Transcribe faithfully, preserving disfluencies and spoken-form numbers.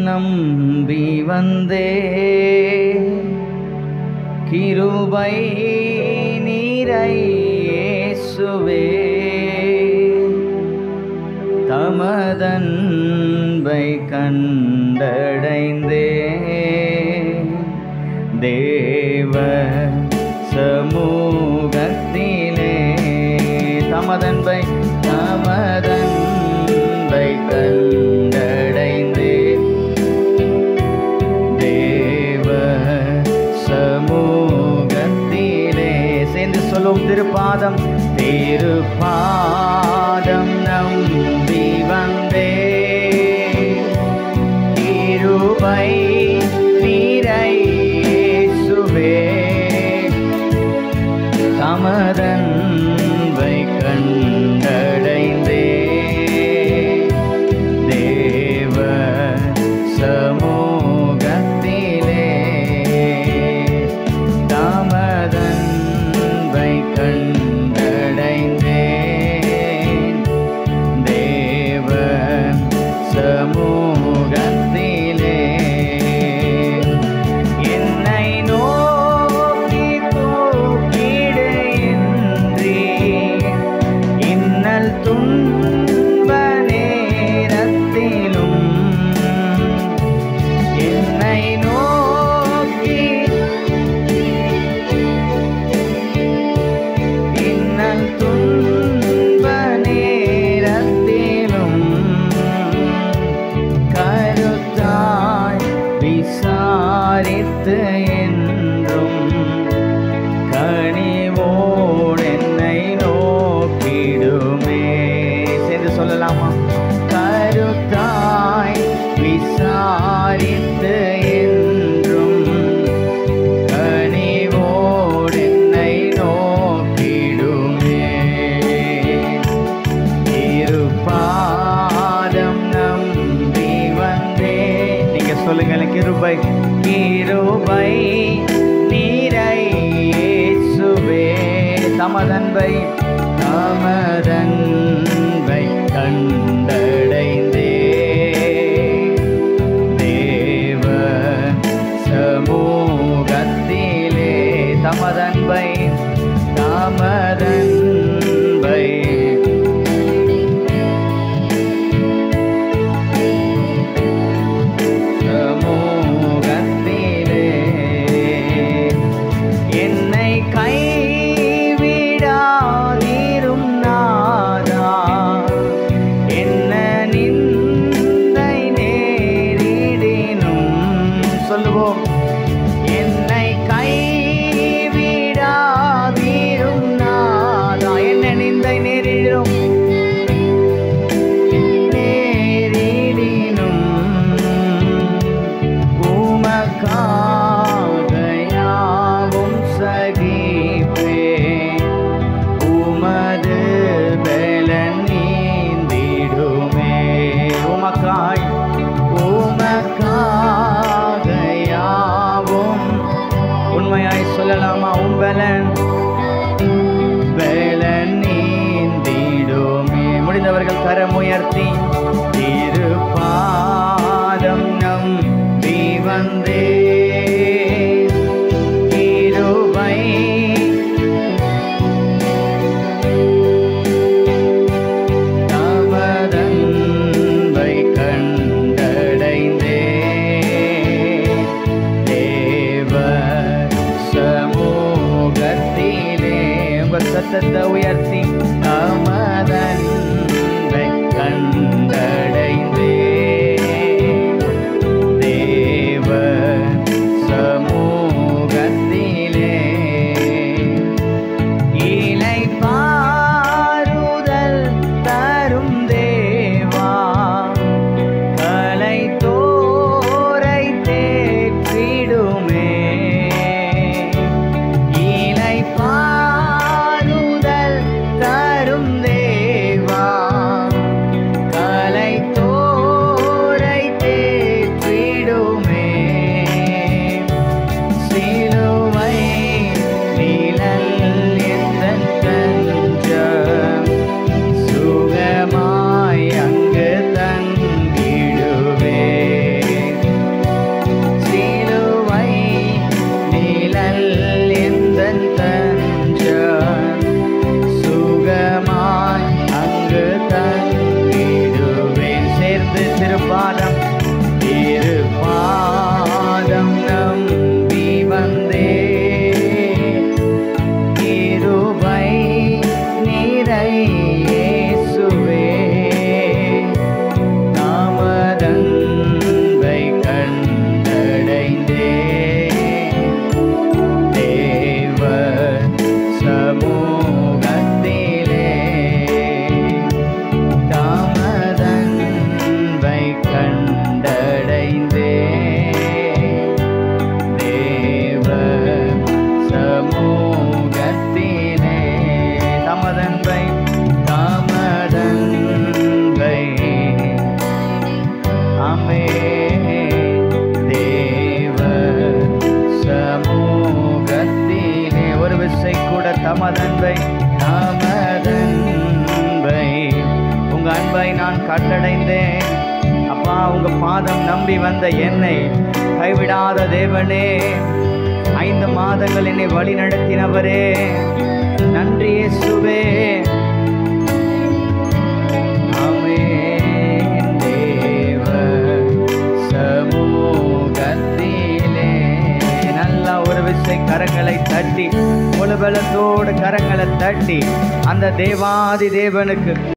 நம்பி வந்தே கிருபை நீரை இயேசுவே தமதன்பை கண்டடைந்தே தேவ சமூகத்திலே தமதன்பை தமதன்பை கண்டடைந்தே தேவ சமூகத்திலே சேர்ந்து சொல்லும் திருப்பாதம் திருப்பாதம் நம்பி வந்தே கிருபை நீரை இயேசுவே தமதன்பை கண்டடைந்தே தேவ சமூகத்திலே தமதன்பை கண்டடைந்தே தேவ சமூகத்திலே என்னை நோக்கி கூப்பிடு என்றே இன்னல் துன்ப நேரத்திலும் என்னை நோக்கி இன்னல் துன்ப நேரத்திலும் கருத்தாய் விசாரித்து என்றும் கனிவோடு என்னை நோக்கிடுமே சேர்ந்து சொல்லலாமா கருத்தாய் விசாரித்து என்றும் கனிவோடு என்னை நோக்கிடுமே இருபாதம் நம்பி வந்தே நீங்க சொல்லுங்க கிருபை கிருபை நீரை இயேசுவே தமதன்பை தமதன்பை கண்டடைந்தே தேவ சமூகத்திலே தமதன்பை தமதன்பை சமூகத்திலே என்னை கைவிடாதீரும் நாதா என்ன நிந்தை நேரிடினும் சொல்லுவோம் என்னை கைவிடாதீரும் நாதா என்ன நிந்தை நேரிடும் நேரிடினும் உமக்காக யாவும் சகிப்பே உமது பலன் நீந்திடுமே உமக்காய் உமக்காக யாவும் கட்டடைந்தேன். அப்பா, உங்க பாதம் நம்பி வந்த என்னை கைவிடாத தேவனே, ஐந்து மாதங்கள் என்னை வழி நடத்தினவரே, நன்றி இயேசுவே. ஆமென். தேவ சமூகத்திலே நல்லா ஒரு விசை கரங்களை தட்டி, முழுபலத்தோடு கரங்களை தட்டி அந்த தேவாதி தேவனுக்கு